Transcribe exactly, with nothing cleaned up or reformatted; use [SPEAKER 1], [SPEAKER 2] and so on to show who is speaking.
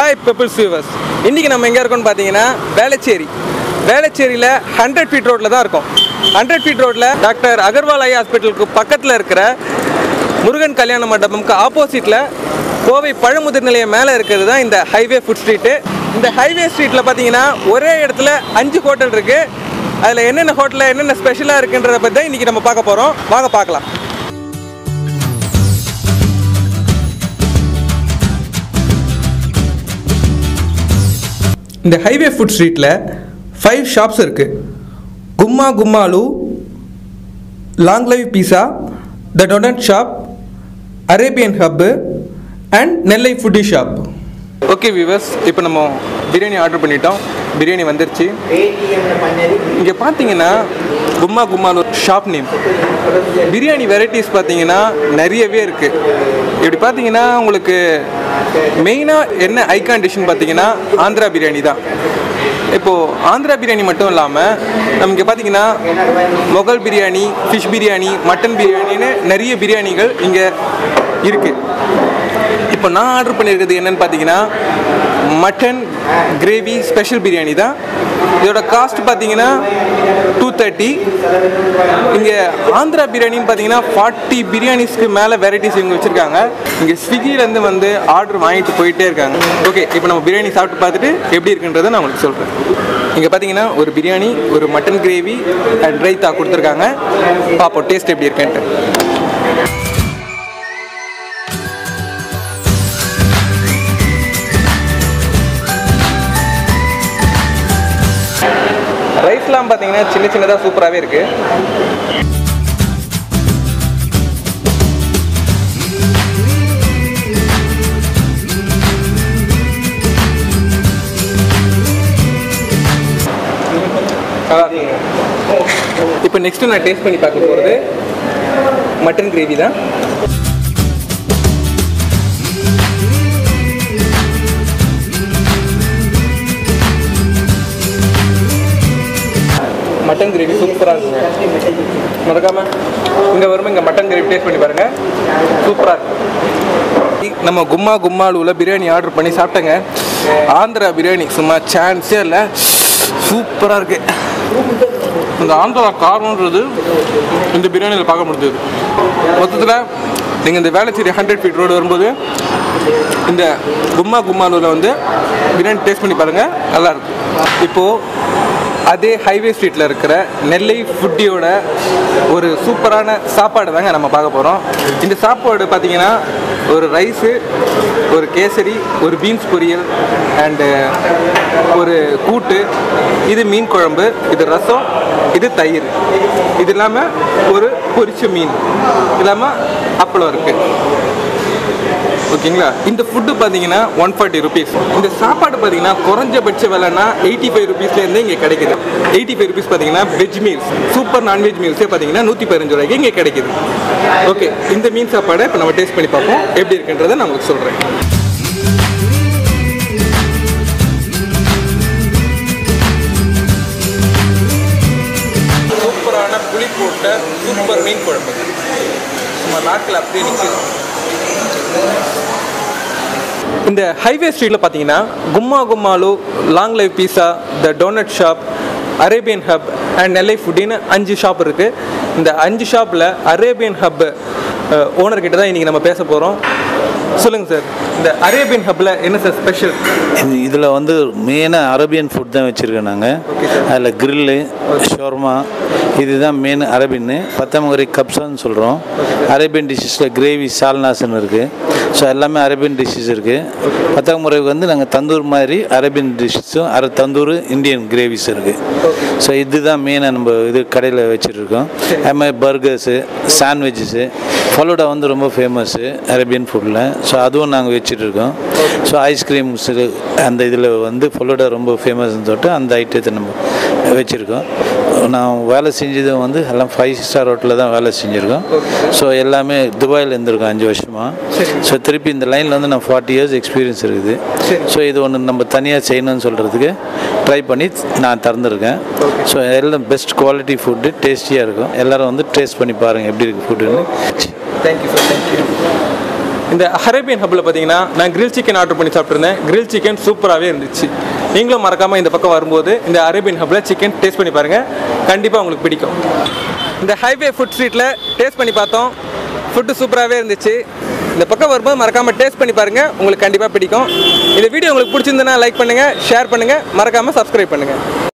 [SPEAKER 1] Hi peoples viewers, இன்றைக்கி நம்ம எங்கே இருக்கோம்னு பார்த்தீங்கன்னா வேளச்சேரி. வேளச்சேரியில் ஹண்ட்ரட் ஃபீட் ரோட்டில் தான் இருக்கோம். ஹண்ட்ரட் ஃபீட் ரோட்டில் டாக்டர் அகர்வால் ஐ ஹாஸ்பிட்டலுக்கு பக்கத்தில் இருக்கிற முருகன் கல்யாண மண்டபம்க்கு ஆப்போசிட்டில் கோவை பழமுதிர் நிலையம் மேலே இருக்கிறது தான் இந்த ஹைவே ஃபுட் ஸ்ட்ரீட்டு. இந்த ஹைவே ஸ்ட்ரீட்டில் பார்த்தீங்கன்னா ஒரே இடத்துல அஞ்சு ஹோட்டல் இருக்குது. அதில் என்னென்ன ஹோட்டலில் என்னென்ன ஸ்பெஷலாக இருக்குன்றதை பற்றி தான் இன்றைக்கி நம்ம பார்க்க போகிறோம். வாங்க பார்க்கலாம். இந்த ஹைவே ஃபுட் ஸ்ட்ரீட்டில் ஃபைவ் ஷாப்ஸ் இருக்குது. Kumma Kummalu, long live pizza, the donut shop, Arabian hub and Nellai foodie shop. Okay viewers, இப்போ நம்ம பிரியாணி ஆர்டர் பண்ணிட்டோம். பிரியாணி வந்துருச்சு. இங்கே பார்த்தீங்கன்னா Kumma Kummalu shop name. Biryani varieties பார்த்தீங்கன்னா நிறையவே இருக்குது. இப்படி பார்த்தீங்கன்னா உங்களுக்கு மெயினாக என்ன ஐகான் டிஷ்னு பார்த்தீங்கன்னா ஆந்திரா பிரியாணி தான். இப்போது ஆந்திரா பிரியாணி மட்டும் இல்லாமல் நமக்கு பார்த்தீங்கன்னா மொகல் பிரியாணி, ஃபிஷ் பிரியாணி, மட்டன் பிரியாணின்னு நிறைய பிரியாணிகள் இங்கே இருக்குது. இப்போ நான் ஆர்டர் பண்ணியிருக்கிறது என்னென்னு பார்த்தீங்கன்னா மட்டன் கிரேவி ஸ்பெஷல் பிரியாணி தான். இதோட காஸ்ட் பார்த்தீங்கன்னா டூ தேர்ட்டி. இங்கே ஆந்திரா பிரியாணின்னு பார்த்தீங்கன்னா ஃபார்ட்டி பிரியாணிஸ்க்கு மேலே வெரைட்டிஸ் இவங்க வச்சுருக்காங்க. இங்கே ஸ்விக்கிலேருந்து வந்து ஆர்டர் வாங்கிட்டு போயிட்டே இருக்காங்க. ஓகே, இப்போ நம்ம பிரியாணி சாப்பிட்டு பார்த்துட்டு எப்படி இருக்குன்றதை நான் உங்களுக்கு சொல்கிறேன். இங்கே பார்த்தீங்கன்னா ஒரு பிரியாணி, ஒரு மட்டன் கிரேவி அண்ட் ரைத்தா கொடுத்துருக்காங்க. பார்ப்போம் டேஸ்ட் எப்படி இருக்குன்ட்டு. ரைஸ்லாம் பார்த்தீங்கன்னா சின்ன சின்னதாக சூப்பராகவே இருக்குது. இப்போ நெக்ஸ்ட்டு நான் டேஸ்ட் பண்ணி பார்க்க போகிறது மட்டன் கிரேவி தான். மட்டன் கிரேவி சூப்பராக இருக்குங்க. மறக்காமல் இங்கே வரும்போது இங்கே மட்டன் கிரேவி டேஸ்ட் பண்ணி பாருங்கள், சூப்பராக இருக்குது. நம்ம கும்மா கும்மாலுவில் பிரியாணி ஆர்டர் பண்ணி சாப்பிட்டேங்க. ஆந்திரா பிரியாணி சும்மா சான்ஸே இல்லை, சூப்பராக இருக்குது. இந்த ஆந்திரா காரம்ன்றது இந்த பிரியாணியில் பார்க்க முடிஞ்சது. மொத்தத்தில் நீங்கள் இந்த வேளச்சேரி ஹண்ட்ரட் ஃபீட் ரோடு வரும்போது இந்த கும்மா கும்மாலுவில் வந்து பிரியாணி டேஸ்ட் பண்ணி பாருங்கள், நல்லாயிருக்கும். இப்போது அதே ஹைவே ஸ்ட்ரீட்டில் இருக்கிற நெல்லை ஃபுட்டியோட ஒரு சூப்பரான சாப்பாடு தாங்க நம்ம பார்க்க போகிறோம். இந்த சாப்பாடு பார்த்திங்கன்னா ஒரு ரைஸு, ஒரு கேசரி, ஒரு பீன்ஸ் பொரியல் அண்டு ஒரு கூட்டு, இது மீன் குழம்பு, இது ரசம், இது தயிர், இது இல்லாமல் ஒரு பொரிச்ச மீன், இல்லாமல் அப்பளம் இருக்குது. ஓகேங்களா? இந்த ஃபுட்டு பார்த்தீங்கன்னா ஒன் ஃபார்ட்டி ருபீஸ். இந்த சாப்பாடு பார்த்தீங்கன்னா குறைஞ்சபட்ச விலைன்னா எயிட்டி ஃபைவ் ருபீஸ்லேருந்து இங்கே கிடைக்குது. எயிட்டி ஃபைவ் ருபீஸ் பார்த்தீங்கன்னா வெஜ் மீல்ஸ், சூப்பர் நான்வெஜ் மீல்ஸே பார்த்தீங்கன்னா நூற்றி பதினஞ்சு ரூபாய்க்கு இங்கே கிடைக்குது. ஓகே, இந்த மீன் சாப்பாடை இப்போ நம்ம டேஸ்ட் பண்ணி பார்ப்போம் எப்படி இருக்குன்றதை நான் உங்களுக்கு சொல்கிறேன். சூப்பரான புளி போட்ட சூப்பர் மீன் குழம்பு நம்ம நாட்டில் அப்படியே நிற்கிது. இந்த ஹைவே ஸ்ட்ரீட்டில் பார்த்தீங்கன்னா Kumma Kummalu, long live pizza, the donut shop, Arabian hub and Nellai ஃபுட்டின்னு அஞ்சு ஷாப் இருக்குது. இந்த அஞ்சு ஷாப்பில் அரேபியன் ஹப் ஓனர்கிட்ட தான் இன்றைக்கி நம்ம பேச போகிறோம். சொல்லுங்கள் சார், இந்த அரேபியன் ஹப்பில் என்ன சார் ஸ்பெஷல்?
[SPEAKER 2] இதில் வந்து மெயினாக அரேபியன் ஃபுட் தான் வச்சுருக்கோம் நாங்கள். அதில் கிரில்லு, ஷோர்மா, இதுதான் மெயின் அரேபியன்னு. பத்தாமகரி கப்ஸான்னு சொல்கிறோம். அரேபியன் டிஷ்ஷஸில் கிரேவி சால்னாஸ்ன்னு இருக்குது. ஸோ எல்லாமே அரேபியன் டிஷ்ஷஸ் இருக்குது. பத்தாம் முறைக்கு வந்து நாங்கள் தந்தூர் மாதிரி அரேபியன் டிஷ்ஷஸும் அரை தந்தூர் இந்தியன் கிரேவிஸ் இருக்குது. ஸோ இதுதான் மெயினாக நம்ம இது கடையில் வச்சுருக்கோம். அது மாதிரி பர்கர்ஸு, சாண்ட்விச்சஸு, ஃபலூடா வந்து ரொம்ப ஃபேமஸ்ஸு அரேபியன் ஃபுட்டில். ஸோ அதுவும் நாங்கள் வச்சுட்ருக்கோம். ஸோ ஐஸ்கிரீம்ஸு அந்த இதில் வந்து ஃபலூடா ரொம்ப ஃபேமஸ்ன்னு சொல்லிட்டு அந்த ஐட்டத்தை நம்ம வச்சுருக்கோம். நான் வேலை செஞ்சதும் வந்து எல்லாம் ஃபைவ் ஸ்டார் ஹோட்டலில் தான் வேலை செஞ்சுருக்கோம். ஸோ எல்லாமே துபாயில் இருந்திருக்கோம் அஞ்சு வருஷமாக. ஸோ திருப்பி இந்த லைனில் வந்து நான் ஃபார்ட்டி இயர்ஸ் எக்ஸ்பீரியன்ஸ் இருக்குது. ஸோ இது ஒன்று நம்ம தனியாக செய்யணும்னு சொல்கிறதுக்கு ட்ரை பண்ணி நான் திறந்துருக்கேன். ஸோ எல்லாம் பெஸ்ட் குவாலிட்டி ஃபுட்டு, டேஸ்டியாக இருக்கும். எல்லோரும் வந்து டேஸ்ட் பண்ணி பாருங்கள் எப்படி இருக்குது ஃபுட்டுன்னு.
[SPEAKER 1] Thank you sir, thank you. இந்த அரேபியன் ஹப்பில் பார்த்தீங்கன்னா நான் கிரில் சிக்கன் ஆர்டர் பண்ணி சாப்பிட்ருந்தேன். கிரில் சிக்கன் சூப்பராகவே இருந்துச்சு. நீங்களும் மறக்காமல் இந்த பக்கம் வரும்போது இந்த அரேபியன் ஹப்பில் சிக்கன் டேஸ்ட் பண்ணி பாருங்கள், கண்டிப்பாக உங்களுக்கு பிடிக்கும். இந்த ஹைவே ஃபுட் ஸ்ட்ரீட்டில் டேஸ்ட் பண்ணி பார்த்தோம், ஃபுட்டு சூப்பராகவே இருந்துச்சு. இந்த பக்கம் வரும்போது மறக்காமல் டேஸ்ட் பண்ணி பாருங்கள், உங்களுக்கு கண்டிப்பாக பிடிக்கும். இந்த வீடியோ உங்களுக்கு பிடிச்சிருந்ததுன்னா லைக் பண்ணுங்கள், ஷேர் பண்ணுங்கள், மறக்காமல் சப்ஸ்கிரைப் பண்ணுங்கள்.